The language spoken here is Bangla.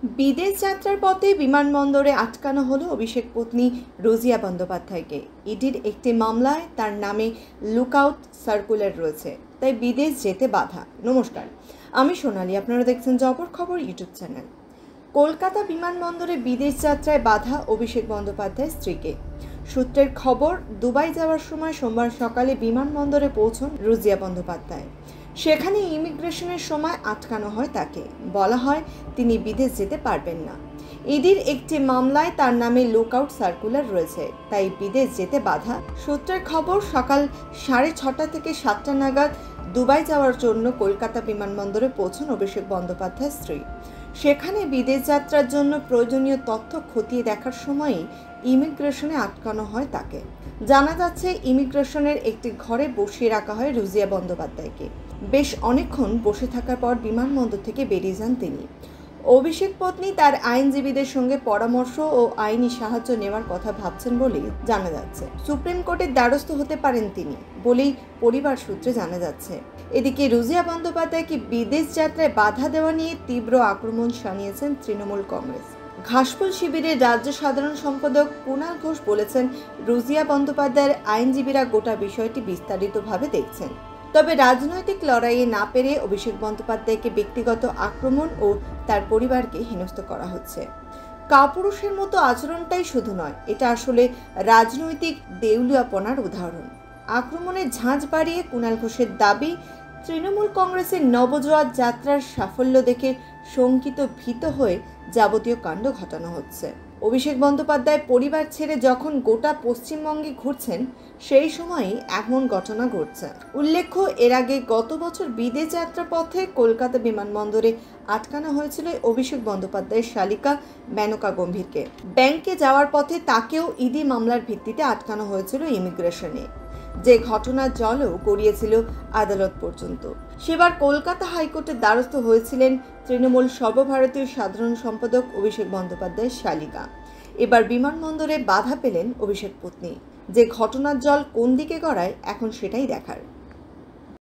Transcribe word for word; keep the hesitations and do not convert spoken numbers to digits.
বিদেশ যাত্রার পথে বিমানবন্দরে আটকানো হলো অভিষেক পত্নী রোজিয়া বন্দ্যোপাধ্যায়কে। ইডির একটি মামলায় তার নামে লুকআউট সার্কুলার রয়েছে, তাই বিদেশ যেতে বাধা। নমস্কার, আমি সোনালী, আপনারা দেখছেন জবর খবর ইউটিউব চ্যানেল। কলকাতা বিমানবন্দরে বিদেশ যাত্রায় বাধা অভিষেক বন্দ্যোপাধ্যায়ের স্ত্রীকে। সূত্রের খবর, দুবাই যাওয়ার সময় সোমবার সকালে বিমানবন্দরে পৌঁছন রোজিয়া বন্দ্যোপাধ্যায়। সেখানে ইমিগ্রেশনের সময় আটকানো হয় তাকে। বলা হয় তিনি বিদেশ যেতে পারবেন না। ইডির একটি মামলায় তার নামে লুকআউট সার্কুলার রয়েছে, তাই বিদেশ যেতে বাধা। সূত্রের খবর, সকাল সাড়ে ছটা থেকে সাতটা নাগাদ দুবাই যাওয়ার জন্য কলকাতা বিমানবন্দরে পৌঁছন অভিষেক বন্দ্যোপাধ্যায়ের স্ত্রী। সেখানে বিদেশ যাত্রার জন্য প্রয়োজনীয় তথ্য খতিয়ে দেখার সময়ই ইমিগ্রেশনে আটকানো হয় তাকে। জানা যাচ্ছে, ইমিগ্রেশনের একটি ঘরে বসিয়ে রাখা হয় রোজিয়া বন্দ্যোপাধ্যায়কে। বেশ অনেকক্ষণ বসে থাকার পর বিমানবন্দর থেকে বেরিয়ে যান তিনি। অভিষেক পত্নী তার আইনজীবীদের সঙ্গে পরামর্শ ও আইনি সাহায্য নেওয়ার কথা ভাবছেন বলেই জানা যাচ্ছে। সুপ্রিম কোর্টের দ্বারস্থ হতে পারেন তিনি বলেই পরিবার সূত্রে জানা যাচ্ছে। এদিকে রোজিয়া বন্দ্যোপাধ্যায়কে বিদেশ যাত্রায় বাধা দেওয়া নিয়ে তীব্র আক্রমণ শানিয়েছেন তৃণমূল কংগ্রেস। ঘাসফুল শিবিরের রাজ্য সাধারণ সম্পাদক কুণাল ঘোষ বলেছেন, রোজিয়া বন্দ্যোপাধ্যায়ের আইনজীবীরা গোটা বিষয়টি বিস্তারিতভাবে দেখছেন। তবে রাজনৈতিক লড়াইয়ে না পেরে অভিষেক বন্দ্যোপাধ্যায়কে ব্যক্তিগত আক্রমণ ও তার পরিবারকে হেনস্থ করা হচ্ছে। কাপুরুষের মতো আচরণটাই শুধু নয়, এটা আসলে রাজনৈতিক দেউলিয়াপনার উদাহরণ। আক্রমণের ঝাঁঝ বাড়িয়ে কুণাল ঘোষের দাবি, তৃণমূল কংগ্রেসের নবজোয়ার যাত্রার সাফল্য দেখে শঙ্কিত ভীত হয়ে যাবতীয় কাণ্ড ঘটানো হচ্ছে। অভিষেক বন্দ্যোপাধ্যায় পরিবার ছেড়ে যখন গোটা পশ্চিমবঙ্গে ঘুরছেন, সেই সময়ই এমন ঘটনা ঘটছে। উল্লেখ্য, এর আগে গত বছর বিদেশ যাত্রা পথে কলকাতা বিমানবন্দরে আটকানো হয়েছিল অভিষেক বন্দ্যোপাধ্যায়ের শালিকা মেনকা গম্ভীরকে। ব্যাংকে যাওয়ার পথে তাকেও ইডি মামলার ভিত্তিতে আটকানো হয়েছিল ইমিগ্রেশনে, যে ঘটনার জলও গড়িয়েছিল আদালত পর্যন্ত। সেবার কলকাতা হাইকোর্টের দ্বারস্থ হয়েছিলেন তৃণমূল সর্বভারতীয় সাধারণ সম্পাদক অভিষেক বন্দ্যোপাধ্যায়ের শালিকা। এবার বিমানবন্দরে বাধা পেলেন অভিষেক পত্নী। যে ঘটনার জল কোন দিকে গড়ায়, এখন সেটাই দেখার।